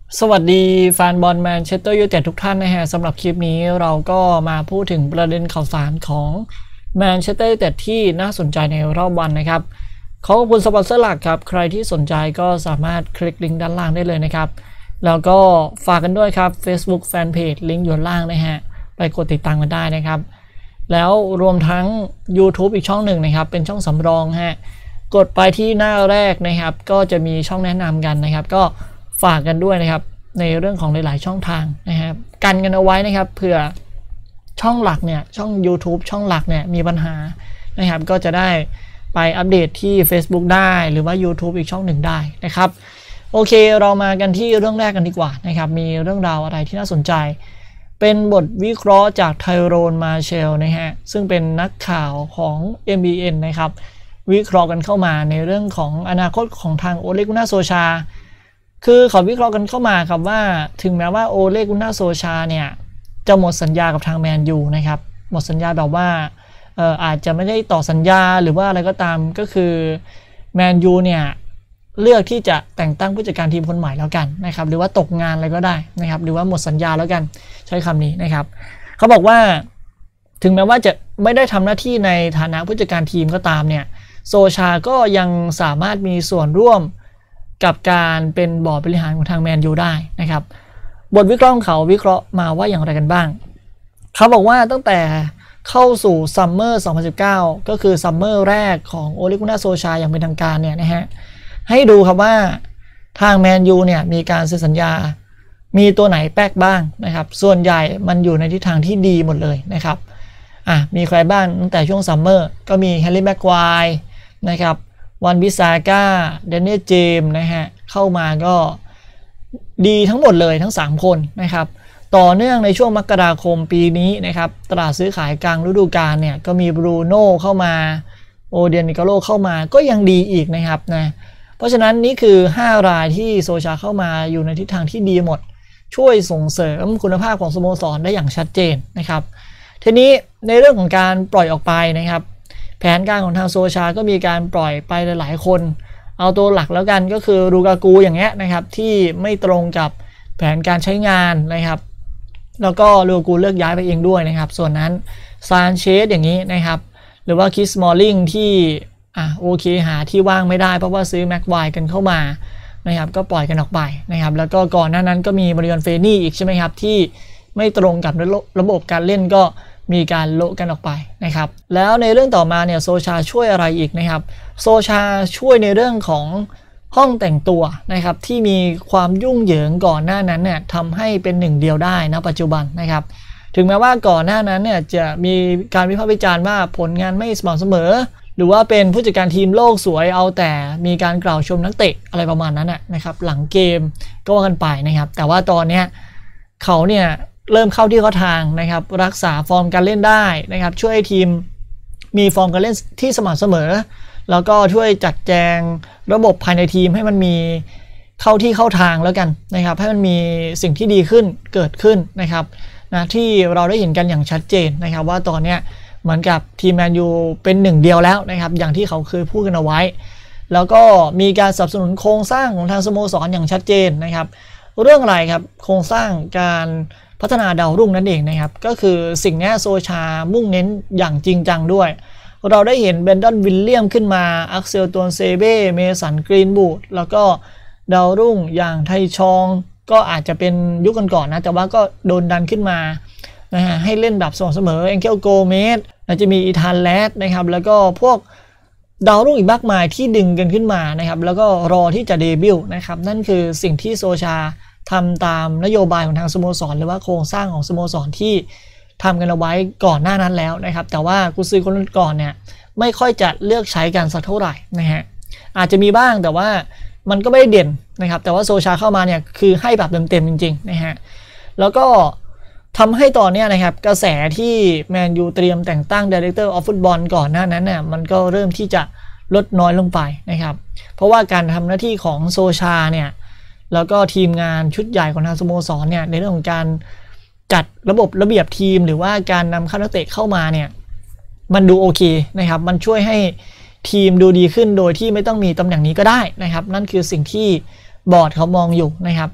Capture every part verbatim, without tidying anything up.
สวัสดีแฟนบอลแมนเชสเตอร์ยูไนเต็ดทุกท่านนะฮะสำหรับคลิปนี้เราก็มาพูดถึงประเด็นข่าวสารของแมนเชสเตอร์ยูไนเต็ดที่น่าสนใจในรอบวันนะครับขอขอบคุณสปอนเซอร์หลักครับใครที่สนใจก็สามารถคลิกลิงก์ด้านล่างได้เลยนะครับแล้วก็ฝากกันด้วยครับ Facebook Fanpage ลิงก์อยู่ล่างนะฮะไปกดติดตามกันได้นะครับแล้วรวมทั้ง YouTube อีกช่องหนึ่งนะครับเป็นช่องสำรองฮะกดไปที่หน้าแรกนะครับก็จะมีช่องแนะนำกันนะครับก็ฝากกันด้วยนะครับในเรื่องของหลายๆช่องทางนะครับกันกันเอาไว้นะครับเผื่อช่องหลักเนี่ยช่อง YouTube ช่องหลักเนี่ยมีปัญหานะครับก็จะได้ไปอัปเดตที่ Facebook ได้หรือว่า YouTube อีกช่องหนึ่งได้นะครับโอเคเรามากันที่เรื่องแรกกันดีกว่านะครับมีเรื่องราวอะไรที่น่าสนใจเป็นบทวิเคราะห์จากไทโรนมาเชลนะฮะซึ่งเป็นนักข่าวของ เอ็ม บี เอ็น นะครับวิเคราะห์กันเข้ามาในเรื่องของอนาคตของทางโอเลกุน่าโซชาคือเขาวิเคราะห์กันเข้ามาครับว่าถึงแม้ว่าโอเลกุน่าโซชาเนี่ยจะหมดสัญญากับทางแมนยูนะครับหมดสัญญาแบบว่าเอ่ออาจจะไม่ได้ต่อสัญญาหรือว่าอะไรก็ตามก็คือแมนยูเนี่ยเลือกที่จะแต่งตั้งผู้จัดการทีมคนใหม่แล้วกันนะครับหรือว่าตกงานอะไรก็ได้นะครับหรือว่าหมดสัญญาแล้วกันใช้คำนี้นะครับเขาบอกว่าถึงแม้ว่าจะไม่ได้ทำหน้าที่ในฐานะผู้จัดการทีมก็ตามเนี่ยโซชาก็ยังสามารถมีส่วนร่วมกับการเป็นบอร์ดบริหารของทางแมนยูได้นะครับบทวิเคราะห์ของเขาวิเคราะห์มาว่าอย่างไรกันบ้างเขาบอกว่าตั้งแต่เข้าสู่ซัมเมอร์สองพันสิบเก้าก็คือซัมเมอร์แรกของโอเลกุน่าโซชาอย่างเป็นทางการเนี่ยนะฮะให้ดูครับว่าทางแมนยูเนี่ยมีการเซ็นสัญญามีตัวไหนแป๊กบ้างนะครับส่วนใหญ่มันอยู่ในทิศทางที่ดีหมดเลยนะครับอ่ะมีใครบ้างตั้งแต่ช่วงซัมเมอร์ก็มีแฮร์รี่แม็กควายนะครับวันบิซาก้าเดนเนียลเจมส์นะฮะเข้ามาก็ดีทั้งหมดเลยทั้งสามคนนะครับต่อเนื่องในช่วงมกราคมปีนี้นะครับตลาดซื้อขายกลางฤดูกาลเนี่ยก็มีบรูโน่เข้ามาโอเดียนิกาโลเข้ามาก็ยังดีอีกนะครับนะเพราะฉะนั้นนี่คือห้ารายที่โซชาเข้ามาอยู่ในทิศทางที่ดีหมดช่วยส่งเสริมคุณภาพของสโมสรได้อย่างชัดเจนนะครับทีนี้ในเรื่องของการปล่อยออกไปนะครับแผนการของทางโซชาก็มีการปล่อยไปหลายๆคนเอาตัวหลักแล้วกันก็คือลูกากูอย่างเงี้ยนะครับที่ไม่ตรงกับแผนการใช้งานนะครับแล้วก็ลูกากูเลือกย้ายไปเองด้วยนะครับส่วนนั้นซานเชสอย่างนี้นะครับหรือว่าคิสมอลลิงที่อ่ะโอเคหาที่ว่างไม่ได้เพราะว่าซื้อแม็กไวกันเข้ามานะครับก็ปล่อยกันออกไปนะครับแล้วก็ก่อนหน้านั้นก็มีมาริออนเฟนี่อีกใช่ไหมครับที่ไม่ตรงกับระบบการเล่นก็มีการโละกันออกไปนะครับแล้วในเรื่องต่อมาเนี่ยโซชาช่วยอะไรอีกนะครับโซชาช่วยในเรื่องของห้องแต่งตัวนะครับที่มีความยุ่งเหยิงก่อนหน้านั้นเนี่ยทำให้เป็นหนึ่งเดียวได้นะปัจจุบันนะครับถึงแม้ว่าก่อนหน้านั้นเนี่ยจะมีการวิพากษ์วิจารณ์ว่าผลงานไม่สม่ำเสมอหรือว่าเป็นผู้จัดการทีมโลกสวยเอาแต่มีการกล่าวชมนักเตะอะไรประมาณนั้นนะครับหลังเกมก็ว่ากันไปนะครับแต่ว่าตอนนี้เขาเนี่ยเริ่มเข้าที่เข้าทางนะครับรักษาฟอร์มการเล่นได้นะครับช่วยให้ทีมมีฟอร์มการเล่นที่สม่ำเสมอแล้วก็ช่วยจัดแจงระบบภายในทีมให้มันมีเข้าที่เข้าทางแล้วกันนะครับให้มันมีสิ่งที่ดีขึ้นเกิดขึ้นนะครับนะที่เราได้เห็นกันอย่างชัดเจนนะครับว่าตอนนี้เหมือนกับทีมแมนยูเป็นหนึ่งเดียวแล้วนะครับอย่างที่เขาเคยพูดกันเอาไว้แล้วก็มีการสนับสนุนโครงสร้างของทางสโมสรอย่างชัดเจนนะครับเรื่องอะไรครับโครงสร้างการพัฒนาดาวรุ่งนั่นเองนะครับก็คือสิ่งนี้โซชามุ่งเน้นอย่างจริงจังด้วยเราได้เห็นเบนดอนวิลเลียมขึ้นมาอักเซลตัวเซเบ้เมสันกรีนบูดแล้วก็ดาวรุ่งอย่างไทชองก็อาจจะเป็นยุคก่อนๆนะแต่ว่าก็โดนดันขึ้นมานะฮะให้เล่นแบบสม่ำเสมอเอ็นเคลโกเมสแล้วจะมีอีธานแลดนะครับแล้วก็พวกดาวรุ่งอีกมากมายที่ดึงกันขึ้นมานะครับแล้วก็รอที่จะเดบิวต์นะครับนั่นคือสิ่งที่โซชาทำตามนโยบายของทางสโมสรหรือว่าโครงสร้างของสโมสรที่ทำกันเอาไว้ก่อนหน้านั้นแล้วนะครับแต่ว่ากุญซือคนก่อนเนี่ยไม่ค่อยจะเลือกใช้กันสักเท่าไหร่นะฮะอาจจะมีบ้างแต่ว่ามันก็ไม่ได้เด่นนะครับแต่ว่าโซชาเข้ามาเนี่ยคือให้แบบเต็มๆจริงๆนะฮะแล้วก็ทำให้ตอนนี้นะครับกระแสที่แมนยูเตรียมแต่งตั้ง Director of Football ก่อนหน้านั้นเนี่ยมันก็เริ่มที่จะลดน้อยลงไปนะครับเพราะว่าการทำหน้าที่ของโซชาเนี่ยแล้วก็ทีมงานชุดใหญ่ของทางสโมสรเนี่ยในเรื่องของการจัดระบบระเบียบทีมหรือว่าการนำเข้านักเตะเข้ามาเนี่ยมันดูโอเคนะครับมันช่วยให้ทีมดูดีขึ้นโดยที่ไม่ต้องมีตำแหน่งนี้ก็ได้นะครับนั่นคือสิ่งที่บอร์ดเขามองอยู่นะครับ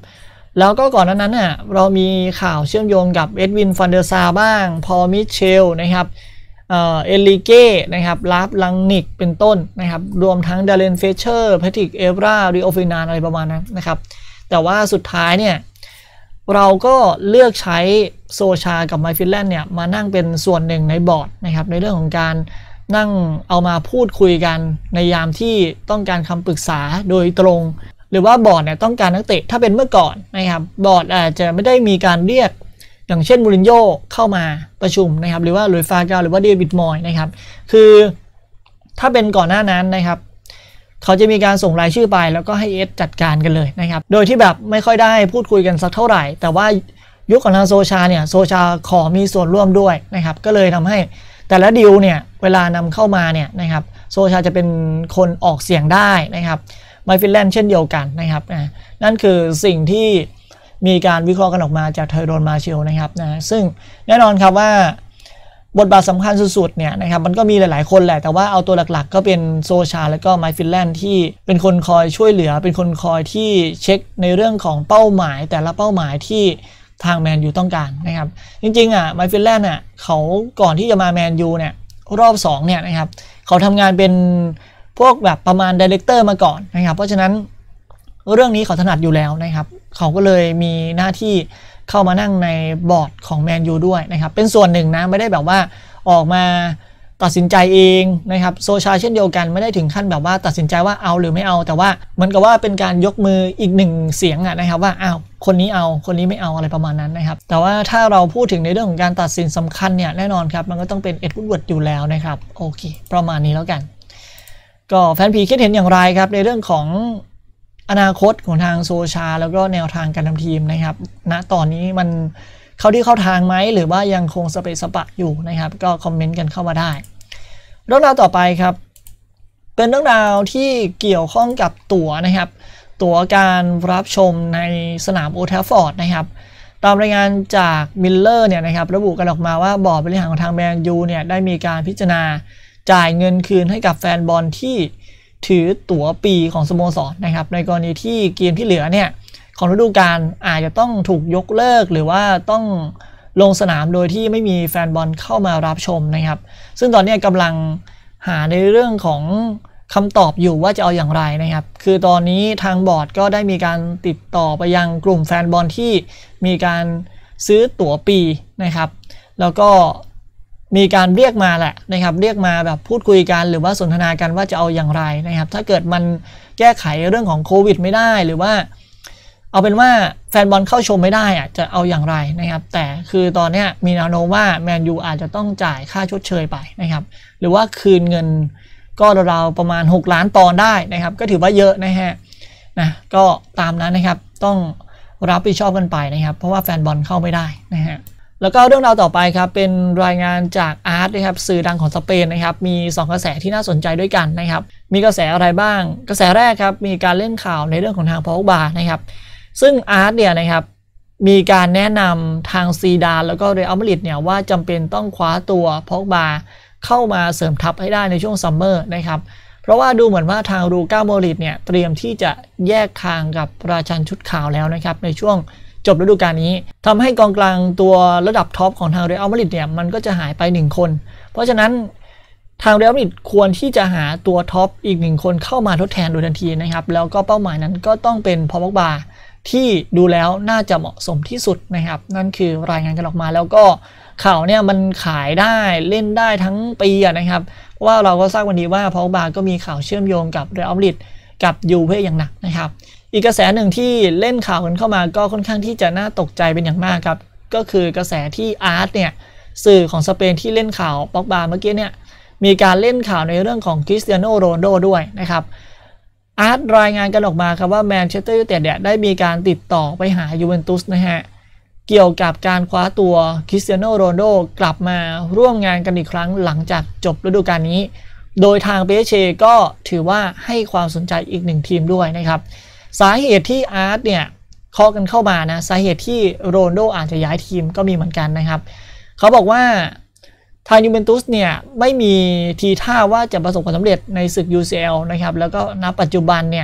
แล้วก็ก่อนหน้านั้นน่ะเรามีข่าวเชื่อมโยงกับเอ็ดวินฟันเดอร์ซาบ้างพอลมิเชลนะครับเอ่อเอลิเก้นะครับลาฟลังนิกเป็นต้นนะครับรวมทั้งเดเรนเฟเชอร์แพทริกเอฟราริโอฟินานอะไรประมาณนั้นนะครับแต่ว่าสุดท้ายเนี่ยเราก็เลือกใช้โซชากับไมฟิลแลนด์เนี่ยมานั่งเป็นส่วนหนึ่งในบอร์ดนะครับในเรื่องของการนั่งเอามาพูดคุยกันในยามที่ต้องการคำปรึกษาโดยตรงหรือว่าบอร์ดเนี่ยต้องการนักเตะถ้าเป็นเมื่อก่อนนะครับบอร์ดอาจจะไม่ได้มีการเรียกอย่างเช่นมูรินโญ่เข้ามาประชุมนะครับหรือว่าลุยฟาเกาหรือว่าเดวิดมอยนะครับคือถ้าเป็นก่อนหน้านั้นนะครับเขาจะมีการส่งรายชื่อไปแล้วก็ให้เอสจัดการกันเลยนะครับโดยที่แบบไม่ค่อยได้พูดคุยกันสักเท่าไหร่แต่ว่ายุคของทางโซชาเนี่ยโซชาขอมีส่วนร่วมด้วยนะครับก็เลยทำให้แต่ละดีลเนี่ยเวลานำเข้ามาเนี่ยนะครับโซชาจะเป็นคนออกเสียงได้นะครับไมฟินแลนด์เช่นเดียวกันนะครับนั่นคือสิ่งที่มีการวิเคราะห์กันออกมาจากเทอร์โดนมาเชลนะครับนะซึ่งแน่นอนครับว่าบทบาทสำคัญสุดๆเนี่ยนะครับมันก็มีหลายๆคนแหละแต่ว่าเอาตัวหลักๆก็เป็นโซชาแล้วก็ไมฟินแลนด์ที่เป็นคนคอยช่วยเหลือเป็นคนคอยที่เช็คในเรื่องของเป้าหมายแต่ละเป้าหมายที่ทางแมนยูต้องการนะครับจริงๆอ่ะไมฟินแลนด์อ่ะเขาก่อนที่จะมาแมนยูเนี่ยรอบสองเนี่ยนะครับเขาทำงานเป็นพวกแบบประมาณดีเรคเตอร์มาก่อนนะครับเพราะฉะนั้นเรื่องนี้เขาถนัดอยู่แล้วนะครับเขาก็เลยมีหน้าที่เข้ามานั่งในบอร์ดของแมนยูด้วยนะครับเป็นส่วนหนึ่งนะไม่ได้แบบว่าออกมาตัดสินใจเองนะครับโซชาเช่นเดียวกันไม่ได้ถึงขั้นแบบว่าตัดสินใจว่าเอาหรือไม่เอาแต่ว่าเหมือนกับว่าเป็นการยกมืออีกหนึ่งเสียงอะนะครับว่าอ้าวคนนี้เอาคนนี้ไม่เอาอะไรประมาณนั้นนะครับแต่ว่าถ้าเราพูดถึงในเรื่องของการตัดสินสำคัญเนี่ยแน่นอนครับมันก็ต้องเป็นเอ็ดวูดเวิร์ดอยู่แล้วนะครับโอเคประมาณนี้แล้วกันก็แฟนผีคิดเห็นอย่างไรครับในเรื่องของอนาคตของทางโซชาแล้วก็แนวทางการทำทีมนะครับณตอนนี้มันเข้าที่เข้าทางไหมหรือว่ายังคงสเปซสปะอยู่นะครับก็คอมเมนต์กันเข้ามาได้เรื่องราวต่อไปครับเป็นเรื่องราวที่เกี่ยวข้องกับตั๋วนะครับตั๋วการรับชมในสนามโอลด์แทรฟฟอร์ดนะครับตามรายงานจากมิลเลอร์เนี่ยนะครับระบุกันออกมาว่าบอร์ดบริหารของทางแมนยูเนี่ยได้มีการพิจารณาจ่ายเงินคืนให้กับแฟนบอลที่ถือตั๋วปีของสโมสรนะครับในกรณีที่เกมที่เหลือเนี่ยของฤดูกาลอาจจะต้องถูกยกเลิกหรือว่าต้องลงสนามโดยที่ไม่มีแฟนบอลเข้ามารับชมนะครับซึ่งตอนนี้กำลังหาในเรื่องของคำตอบอยู่ว่าจะเอาอย่างไรนะครับคือตอนนี้ทางบอร์ดก็ได้มีการติดต่อไปยังกลุ่มแฟนบอลที่มีการซื้อตั๋วปีนะครับแล้วก็มีการเรียกมาแหละนะครับเรียกมาแบบพูดคุยกันหรือว่าสนทนากันว่าจะเอาอย่างไรนะครับถ้าเกิดมันแก้ไขเรื่องของโควิดไม่ได้หรือว่าเอาเป็นว่าแฟนบอลเข้าชมไม่ได้อะจะเอาอย่างไรนะครับแต่คือตอนนี้มีแนวโน้มว่าแมนยูอาจจะต้องจ่ายค่าชดเชยไปนะครับหรือว่าคืนเงินก็ราวๆประมาณหกล้านปอนด์ได้นะครับก็ถือว่าเยอะนะฮะนะก็ตามนั้นนะครับต้องรับผิดชอบกันไปนะครับเพราะว่าแฟนบอลเข้าไม่ได้นะฮะแล้วก็เรื่องราวต่อไปครับเป็นรายงานจากอาร์ตนะครับสื่อดังของสเปนนะครับมีสองกระแสที่น่าสนใจด้วยกันนะครับมีกระแสอะไรบ้างกระแสแรกครับมีการเล่นข่าวในเรื่องของทางพอกบานะครับซึ่งอาร์ตเนี่ยนะครับมีการแนะนำทางซีดานแล้วก็เรอัลมาดริดเนี่ยว่าจำเป็นต้องคว้าตัวพอกบาเข้ามาเสริมทัพให้ได้ในช่วงซัมเมอร์นะครับเพราะว่าดูเหมือนว่าทางลูก้าโมดริตเนี่ยเตรียมที่จะแยกทางกับราชันชุดขาวแล้วนะครับในช่วงจบฤดูกาลนี้ทำให้กองกลางตัวระดับท็อปของทางเรอัลมาดริดเนี่ยมันก็จะหายไปหนึ่งคนเพราะฉะนั้นทางเรอัลมาดริดควรที่จะหาตัวท็อปอีกหนึ่งคนเข้ามาทดแทนโดยทันทีนะครับแล้วก็เป้าหมายนั้นก็ต้องเป็นพอล ป็อกบาที่ดูแล้วน่าจะเหมาะสมที่สุดนะครับนั่นคือรายงานกันออกมาแล้วก็ข่าวเนี่ยมันขายได้เล่นได้ทั้งปีนะครับเพราะว่าเราก็ทราบวันนี้ว่าพอล ป็อกบาก็มีข่าวเชื่อมโยงกับเรอัลมาดริดกับยูเว่อย่างหนักนะครับอีกกระแสหนึ่งที่เล่นข่าวกันเข้ามาก็ค่อนข้างที่จะน่าตกใจเป็นอย่างมากครับก็คือกระแสที่อาร์ตเนี่ยสื่อของสเปนที่เล่นข่าวป็อกบาเมื่อกี้เนี่ยมีการเล่นข่าวในเรื่องของคริสเตียโนโรนัลโดด้วยนะครับอาร์ตรายงานกันออกมาครับว่าแมนเชสเตอร์ยูไนเต็ดเนี่ยได้มีการติดต่อไปหายูเวนตุสนะฮะเกี่ยวกับการคว้าตัวคริสเตียโนโรนัลโดกลับมาร่วมงานกันอีกครั้งหลังจากจบฤดูกาลนี้โดยทาง พี เอส จี ก็ถือว่าให้ความสนใจอีกหนึ่งทีมด้วยนะครับสาเหตุที่อาร์ตเนี่ยเคาะกันเข้ามานะสาเหตุที่โรนัลโดอาจจะย้ายทีมก็มีเหมือนกันนะครับเขาบอกว่าทางยูเวนตุสเนี่ยไม่มีทีท่าว่าจะประสบความสำเร็จในศึก ยู ซี แอล นะครับแล้วก็ณปัจจุบันเนี่ย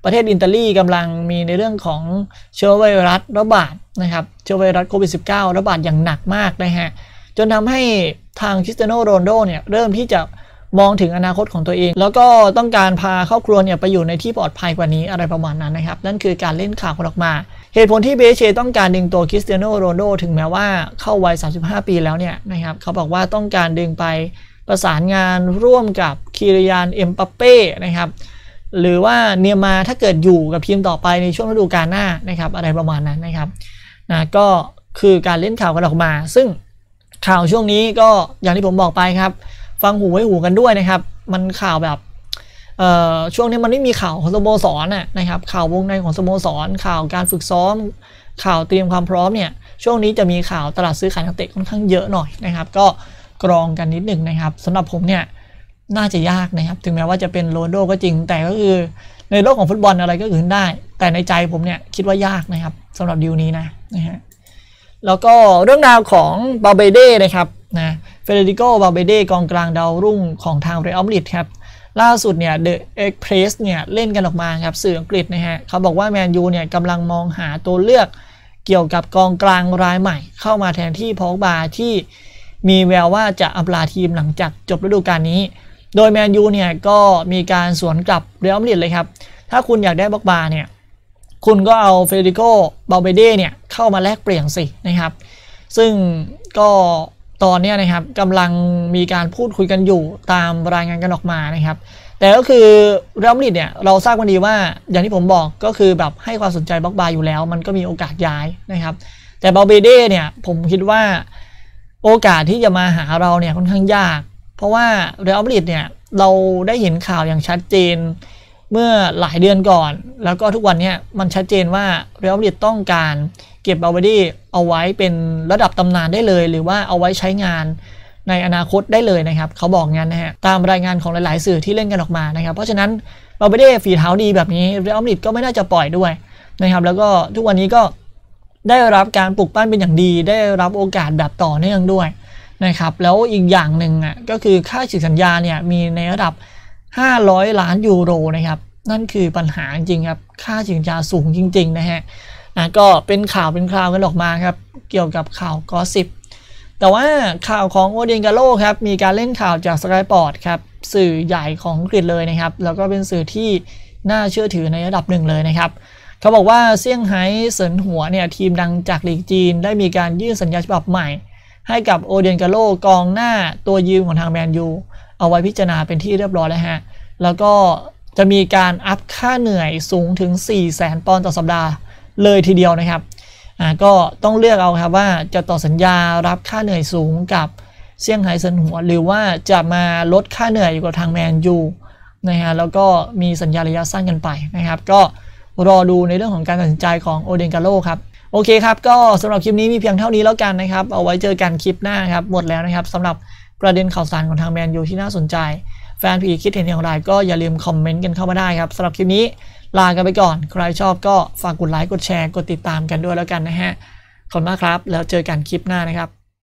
ประเทศอิตาลีกำลังมีในเรื่องของเชื้อไวรัสระบาดนะครับเชื้อไวรัสโควิด สิบเก้า ระบาดอย่างหนักมากนะฮะจนทำให้ทางคริสเตียโนโรนัลโดเนี่ยเริ่มที่จะมองถึงอนาคตของตัวเองแล้วก็ต้องการพาครอบครัวเนี่ยไปอยู่ในที่ปลอดภัยกว่านี้อะไรประมาณนั้นนะครับนั่นคือการเล่นข่าวออกมาเหตุผลที่ พี เอส จี ต้องการดึงตัวคริสเตียโนโรนัลโดถึงแม้ว่าเข้าวัยสามสิบห้าปีแล้วเนี่ยนะครับเขาบอกว่าต้องการดึงไปประสานงานร่วมกับคิริยานเอ็มบัปเป้นะครับหรือว่าเนียมาถ้าเกิดอยู่กับทีมต่อไปในช่วงฤดูกาลหน้านะครับอะไรประมาณนั้นนะครับนะก็คือการเล่นข่าวกันออกมาซึ่งข่าวช่วงนี้ก็อย่างที่ผมบอกไปครับฟังหูไว้หูกันด้วยนะครับมันข่าวแบบเอ่อช่วงนี้มันไม่มีข่าวของสโมสรน่ะนะครับข่าววงในของสโมสรข่าวการฝึกซ้อมข่าวเตรียมความพร้อมเนี่ยช่วงนี้จะมีข่าวตลาดซื้อขายนักเตะค่อนข้างเยอะหน่อยนะครับก็กรองกันนิดหนึ่งนะครับสำหรับผมเนี่ยน่าจะยากนะครับถึงแม้ว่าจะเป็นโรนัลโดก็จริงแต่ก็คือในโลกของฟุตบอลอะไรก็เกิดขึ้นได้แต่ในใจผมเนี่ยคิดว่ายากนะครับสำหรับดีลนี้นะนะฮะแล้วก็เรื่องราวของบาเบเด้นะครับนะเฟเดริโกบาเบเด้กองกลางดาวรุ่งของทางเรอัลมาดริดครับล่าสุดเนี่ยเดอะเอ็กเพรสเนี่ยเล่นกันออกมาครับสื่ออังกฤษนะฮะเขาบอกว่าแมนยูเนี่ยกำลังมองหาตัวเลือกเกี่ยวกับกองกลางรายใหม่เข้ามาแทนที่พอกบาที่มีแววว่าจะอำลาทีมหลังจากจบฤดูกาลนี้โดยแมนยูเนี่ยก็มีการสวนกลับเรอัลมาดริดเลยครับถ้าคุณอยากได้บอกบาเนี่ยคุณก็เอาเฟเดริโกบาเบเด้เนี่ยเข้ามาแลกเปลี่ยนสินะครับซึ่งก็ตอนนี้นะครับกำลังมีการพูดคุยกันอยู่ตามรายงานกันออกมานะครับแต่ก็คือเรอัลมาดริดเนี่ยเราทราบกันดีว่าอย่างที่ผมบอกก็คือแบบให้ความสนใจบอกบาอยู่แล้วมันก็มีโอกาสย้ายนะครับแต่บาเบเด้เนี่ยผมคิดว่าโอกาสที่จะมาหาเราเนี่ยค่อนข้างยากเพราะว่าเรอัลมาดริดเนี่ยเราได้เห็นข่าวอย่างชัดเจนเมื่อหลายเดือนก่อนแล้วก็ทุกวันนี้มันชัดเจนว่าเรอัลมาดริดต้องการเก็บบาเบเด้เอาไว้เป็นระดับตำนานได้เลยหรือว่าเอาไว้ใช้งานในอนาคตได้เลยนะครับเขาบอกงั้นนะฮะตามรายงานของหลายๆสื่อที่เล่นกันออกมานะครับเพราะฉะนั้นบาเบเด้ฝีเท้าดีแบบนี้เรอัลมาดริดก็ไม่น่าจะปล่อยด้วยนะครับแล้วก็ทุกวันนี้ก็ได้รับการปลุกปั้นเป็นอย่างดีได้รับโอกาสแบบต่อเนื่องด้วยนะครับแล้วอีกอย่างหนึ่งอ่ะก็คือค่าฉีกสัญญาเนี่ยมีในระดับห้าร้อยล้านยูโรนะครับนั่นคือปัญหาจริงครับค่าฉีกสัญญาสูงจริงๆนะฮะนะก็เป็นข่าวเป็นคราวกันออกมาครับเกี่ยวกับข่าวกอสซิปแต่ว่าข่าวของโอเดียนกาโลครับมีการเล่นข่าวจากสกายปอร์ตครับสื่อใหญ่ของอังกฤษเลยนะครับแล้วก็เป็นสื่อที่น่าเชื่อถือในระดับหนึ่งเลยนะครับเขาบอกว่าเซี่ยงไฮ้เซินหัวเนี่ยทีมดังจากลีกจีนได้มีการยื่นสัญญาฉบับใหม่ให้กับโอเดียนกาโลกองหน้าตัวยืมของทางแมนยูเอาไว้พิจารณาเป็นที่เรียบร้อยแล้วฮะแล้วก็จะมีการอัพค่าเหนื่อยสูงถึง สี่แสน ปอนด์ต่อสัปดาห์เลยทีเดียวนะครับอ่าก็ต้องเลือกเอาครับว่าจะต่อสัญญารับค่าเหนื่อยสูงกับเซี่ยงไฮ้เซินหัวหรือว่าจะมาลดค่าเหนื่อยอยู่กับทางแมนยูนะฮะแล้วก็มีสัญญาระยะสั้นกันไปนะครับก็รอดูในเรื่องของการตัดสินใจของโอเดนกาโลครับโอเคครับก็สำหรับคลิปนี้มีเพียงเท่านี้แล้วกันนะครับเอาไว้เจอกันคลิปหน้าครับหมดแล้วนะครับสำหรับประเด็นข่าวสารของทางแมนยูที่น่าสนใจแฟนพีคิดเห็นอย่างไรก็อย่าลืมคอมเมนต์กันเข้ามาได้ครับสำหรับคลิปนี้ลากันไปก่อนใครชอบก็ฝากกดไลค์กดแชร์กดติดตามกันด้วยแล้วกันนะฮะขอบคุณมากครับแล้วเจอกันคลิปหน้านะครับ